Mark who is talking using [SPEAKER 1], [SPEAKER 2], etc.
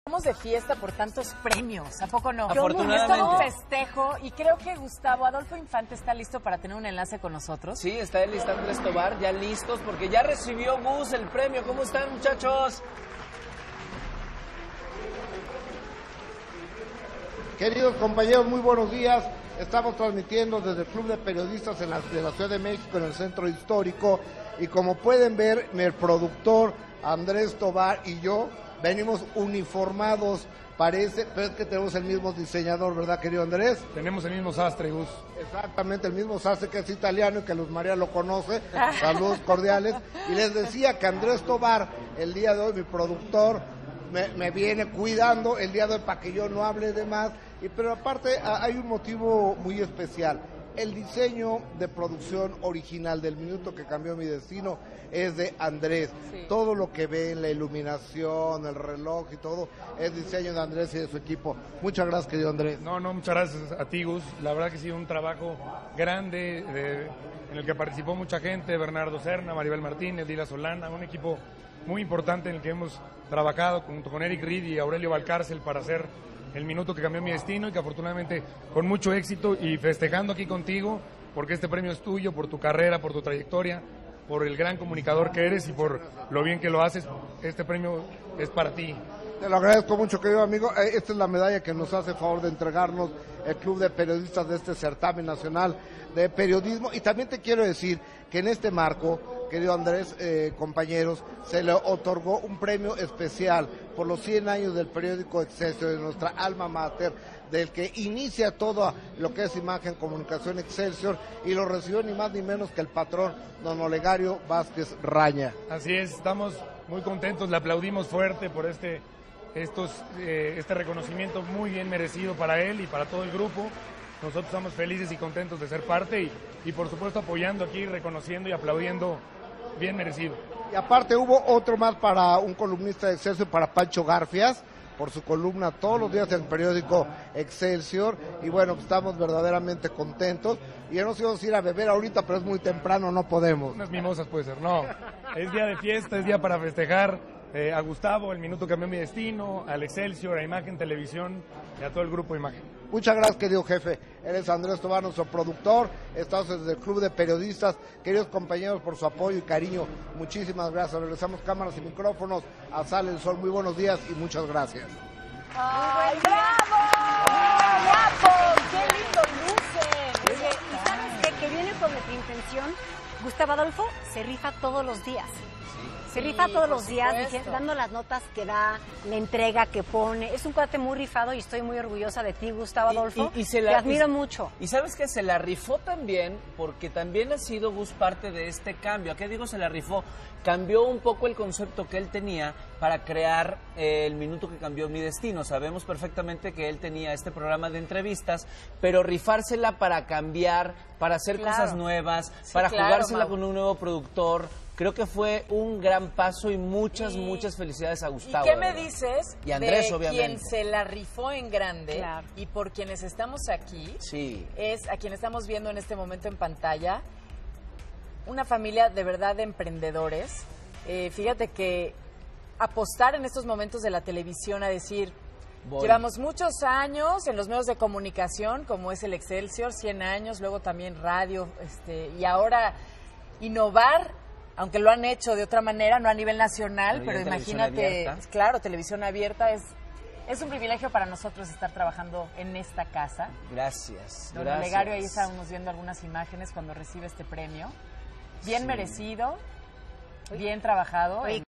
[SPEAKER 1] Estamos de fiesta por tantos premios, ¿a poco no?
[SPEAKER 2] Afortunadamente.
[SPEAKER 1] Es todo un festejo y creo que Gustavo Adolfo Infante está listo para tener un enlace con nosotros.
[SPEAKER 2] Sí, está él y está Andrés Tobar ya listos porque ya recibió Gus el premio. ¿Cómo están, muchachos?
[SPEAKER 3] Queridos compañeros, muy buenos días. Estamos transmitiendo desde el Club de Periodistas de la Ciudad de México, en el Centro Histórico. Y como pueden ver, el productor Andrés Tobar y yo venimos uniformados, parece, pero es que tenemos el mismo diseñador, ¿verdad, querido Andrés?
[SPEAKER 4] Tenemos el mismo sastre, Gus.
[SPEAKER 3] Exactamente, el mismo sastre, que es italiano y que Luz María lo conoce. Saludos cordiales. Y les decía que Andrés Tobar, el día de hoy, mi productor, me viene cuidando el día de hoy para que yo no hable de más. Pero aparte hay un motivo muy especial. El diseño de producción original del Minuto que Cambió Mi Destino es de Andrés. Sí. Todo lo que ven, la iluminación, el reloj y todo, es diseño de Andrés y de su equipo. Muchas gracias, querido Andrés.
[SPEAKER 4] No, muchas gracias a ti, Gus. La verdad que ha sido un trabajo grande en el que participó mucha gente, Bernardo Serna, Maribel Martínez, Dila Solana, un equipo muy importante en el que hemos trabajado junto con Eric Reed y Aurelio Valcárcel para hacer el Minuto que Cambió Mi Destino, y que afortunadamente con mucho éxito y festejando aquí contigo, porque este premio es tuyo, por tu carrera, por tu trayectoria, por el gran comunicador que eres y por lo bien que lo haces. Este premio es para ti.
[SPEAKER 3] Te lo agradezco mucho, querido amigo. Esta es la medalla que nos hace favor de entregarnos el Club de Periodistas de este certamen nacional de periodismo. Y también te quiero decir que en este marco, querido Andrés, compañeros, se le otorgó un premio especial por los 100 años del periódico Excelsior, de nuestra alma mater, del que inicia todo lo que es imagen, comunicación Excelsior, y lo recibió ni más ni menos que el patrón don Olegario Vázquez Raña.
[SPEAKER 4] Así es, estamos muy contentos, le aplaudimos fuerte por este reconocimiento muy bien merecido para él y para todo el grupo. Nosotros estamos felices y contentos de ser parte y por supuesto apoyando aquí, reconociendo y aplaudiendo, bien merecido.
[SPEAKER 3] Y aparte hubo otro más para un columnista de Excelsior, para Pancho Garfias, por su columna todos los días en el periódico Excelsior. Y bueno, estamos verdaderamente contentos. Y ya nos íbamos a ir a beber ahorita, pero es muy temprano, no podemos.
[SPEAKER 4] Unas mimosas puede ser, no. Es día de fiesta, es día para festejar a Gustavo, el Minuto Cambió Mi Destino, al Excelsior, a Imagen Televisión y a todo el grupo Imagen.
[SPEAKER 3] Muchas gracias, querido jefe. Eres Andrés Tobar, nuestro productor. Estamos desde el Club de Periodistas. Queridos compañeros, por su apoyo y cariño, muchísimas gracias. Regresamos cámaras y micrófonos a Sale el Sol. Muy buenos días y muchas gracias.
[SPEAKER 1] ¡Ay, bravo! ¡Guapo! ¡Qué lindo lucen!
[SPEAKER 5] Oye, ¿y sabes qué? Que viene con nuestra intención. Gustavo Adolfo se rifa todos los días. Se rifa todos los días, dando las notas que da, la entrega que pone. Es un cuate muy rifado y estoy muy orgullosa de ti, Gustavo Adolfo. Te admiro mucho.
[SPEAKER 2] Y sabes que se la rifó también, porque también ha sido Gus parte de este cambio. ¿A qué digo se la rifó? Cambió un poco el concepto que él tenía para crear el Minuto que Cambió Mi Destino. Sabemos perfectamente que él tenía este programa de entrevistas, pero rifársela para cambiar, para hacer cosas nuevas, para jugársela con un nuevo productor. Creo que fue un gran paso y muchas felicidades a Gustavo.
[SPEAKER 1] ¿Y qué me dices
[SPEAKER 2] y Andrés,
[SPEAKER 1] de
[SPEAKER 2] obviamente,
[SPEAKER 1] quien se la rifó en grande? Y por quienes estamos aquí, es a quien estamos viendo en este momento en pantalla, una familia de verdad de emprendedores. Fíjate que apostar en estos momentos de la televisión a decir, llevamos muchos años en los medios de comunicación, como es el Excelsior, 100 años, luego también radio, y ahora innovar, aunque lo han hecho de otra manera, no a nivel nacional, pero imagínate, claro, televisión abierta es un privilegio para nosotros estar trabajando en esta casa.
[SPEAKER 2] Gracias.
[SPEAKER 1] Don Olegario, ahí estábamos viendo algunas imágenes cuando recibe este premio. Bien merecido, bien trabajado.